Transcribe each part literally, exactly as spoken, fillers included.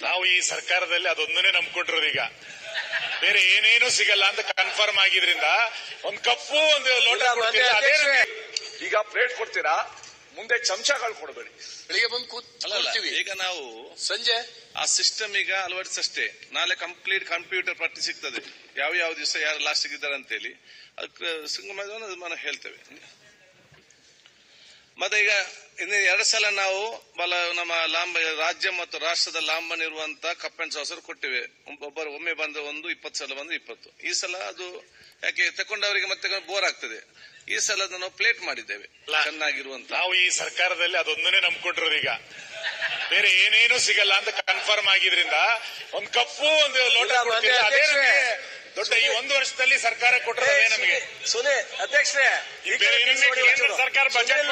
ನಾವು ಈ ಸರ್ಕಾರದಲ್ಲಿ ಅದೊಂದನ್ನೇ ನಂಬ್ಕೊಂಡ್ರು. ಈಗ ಬೇರೆ ಏನೇನು ಸಿಗಲ್ಲ ಅಂತ ಕನ್ಫರ್ಮ್ ಆಗಿದ್ರಿಂದ ಒಂದ್ ಕಪ್ಪು ಒಂದು ಲೋಟ ಅದೇ ಈಗ ಪ್ಲೇಟ್ ಕೊಡ್ತೀರಾ, ಮುಂದೆ ಚಮಚಗಳು ಕೊಡಬೇಡಿ. ಬೆಳಿಗ್ಗೆ ಬಂದು ಕೂತ್ತೀವಿ, ಈಗ ನಾವು ಸಂಜೆ ಆ ಸಿಸ್ಟಮ್ ಈಗ ಅಳವಡಿಸಷ್ಟೇ. ನಾಳೆ ಕಂಪ್ಲೀಟ್ ಕಂಪ್ಯೂಟರ್ ಪಟ್ಟಿ ಸಿಗ್ತದೆ, ಯಾವ ಯಾವ ದಿವಸ ಯಾರು ಲಾಸ್ಟ್ ಇದ್ದಾರೆ ಅಂತ ಹೇಳಿ. ಅದಕ್ಕೆ ಸಿಂಗಮ ಹೇಳ್ತೇವೆ. ಮತ್ತೆ ಈಗ ಇನ್ನು ಎರಡು ಸಲ ನಾವು ಬಲ ನಮ್ಮ ಲಾಂಬ ರಾಜ್ಯ ಮತ್ತು ರಾಷ್ಟ್ರದ ಲಾಂಬನ್ ಇರುವಂತ ಕಪ್ ಅಂಡ್ ಸಾಸರ್ ಕೊಟ್ಟಿವೆ. ಒಬ್ಬರು ಒಮ್ಮೆ ಬಂದ ಒಂದು ಇಪ್ಪತ್ತು ಸಲ ಬಂದು ಇಪ್ಪತ್ತು. ಈ ಸಲ ಅದು ಯಾಕೆ ತಕೊಂಡವರಿಗೆ ಮತ್ತೆ ಬೋರ್ ಆಗ್ತದೆ. ಈ ಸಲ ನಾವು ಪ್ಲೇಟ್ ಮಾಡಿದ್ದೇವೆ ಚೆನ್ನಾಗಿರುವಂತ. ನಾವು ಈ ಸರ್ಕಾರದಲ್ಲಿ ಅದೊಂದನ್ನೇ ನಂಬ್ಕೊಂಡ್ರು. ಈಗ ಬೇರೆ ಏನೇನು ಸಿಗಲ್ಲ ಅಂತ ಕನ್ಫರ್ಮ್ ಆಗಿದ್ರಿಂದ ಒಂದ್ ಕಪ್ಪು ಒಂದು ಲೋಟ ಅದೇ ದೊಡ್ಡ ಈ ಒಂದು ವರ್ಷದಲ್ಲಿ ಸರ್ಕಾರ ಕೊಟ್ಟರೆ ನಮಗೆ. ಸುನೇ ಅಧ್ಯಕ್ಷರೇ, ಕೇಂದ್ರ ಸರ್ಕಾರ ಬಜೆಟ್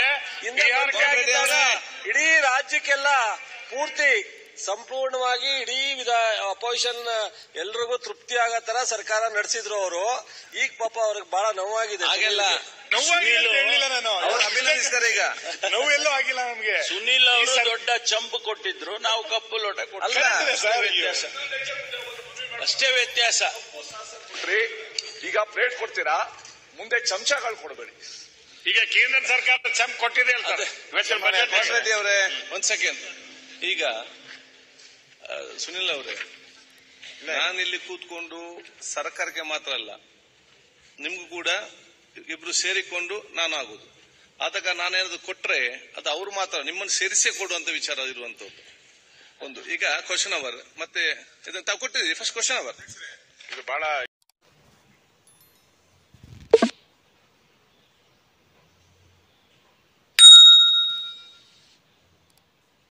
ಇಡೀ ರಾಜ್ಯಕ್ಕೆಲ್ಲ ಪೂರ್ತಿ ಸಂಪೂರ್ಣವಾಗಿ ಇಡೀ ವಿಧ ಅಪೋಸಿಷನ್ ಎಲ್ರಿಗೂ ತೃಪ್ತಿ ಆಗೋ ತರ ಸರ್ಕಾರ ನಡೆಸಿದ್ರು ಅವರು. ಈಗ ಪಾಪ ಅವ್ರಿಗೆ ಬಹಳ ನೋವಾಗಿದೆ. ಹಾಗೆಲ್ಲ ಅಭಿನಂದಿಸ್ತಾರೆ. ಈಗ ನೋವೆಲ್ಲೂ ಆಗಿಲ್ಲ ನಮ್ಗೆ. ಸುನೀಲ್ ಅವರು ದೊಡ್ಡ ಚಂಪು ಕೊಟ್ಟಿದ್ರು, ನಾವು ಕಪ್ಪು ಲೋಟ ಕೊಟ್ಟಿದ್ವಿ. ಅಷ್ಟೇ ವ್ಯತ್ಯಾಸ. ಈಗ ಪ್ಲೇಟ್ ಕೊಡ್ತೀರಾ, ಮುಂದೆ ಚಮಚಗಳು ಕೊಡಬೇಡಿ. ಈಗ ಕೇಂದ್ರ ಸರ್ಕಾರ ಚಂಪ್ ಕೊಟ್ಟಿದೆ ಹೇಳ್ತಾರೆ. ಅವರೇ ಒಂದ್ ಸೆಕೆಂಡ್. ಈಗ ಸುನಿಲ್ ಅವರೇ, ನಾನಿಲ್ಲಿ ಕೂತ್ಕೊಂಡು ಸರ್ಕಾರಕ್ಕೆ ಮಾತ್ರ ಅಲ್ಲ, ನಿಮ್ಗೂ ಕೂಡ ಇಬ್ರು ಸೇರಿಕೊಂಡು ನಾನು ಆಗುದು. ಆದಾಗ ನಾನೇನಾದ್ರು ಕೊಟ್ರೆ ಅದು ಅವ್ರು ಮಾತ್ರ ನಿಮ್ಮನ್ನು ಸೇರಿಸೇ ಕೊಡುವಂತ ವಿಚಾರ ಇರುವಂತದ್ದು ಒಂದು. ಈಗ ಕ್ವಶನ್ ಅವರ್ ಮತ್ತೆ ಇದನ್ನ ತಾವು ಕೊಟ್ಟಿದ್ದೀರಿ. ಫಸ್ಟ್ ಕ್ವಶನ್ ಅವರ್ ಇದು ಬಹಳ